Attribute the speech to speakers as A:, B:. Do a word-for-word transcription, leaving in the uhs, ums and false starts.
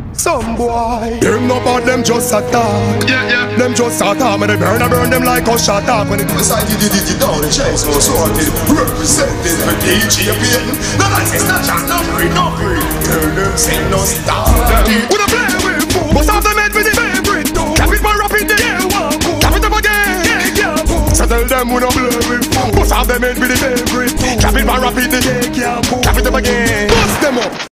A: Some boy, them no bad, them just attack.
B: Yeah, yeah.
A: Them just attack, man, they burn, I burn them like a shot up. When it
C: Inside the D D T down the chase, no sorted. Representing for D J Payton. No lies, it's not chat, no free, no free. Hear them sing, no stop them.
A: Who the play with fool? Most of them head with the favorite too. Cap it man rapid, yeah, one fool. Cap it up again, yeah, yeah, fool. So tell them who no play with fool. Most of them head with the favorite too. Cap it man rapid, yeah, yeah, fool. Cap it up again, bust them up.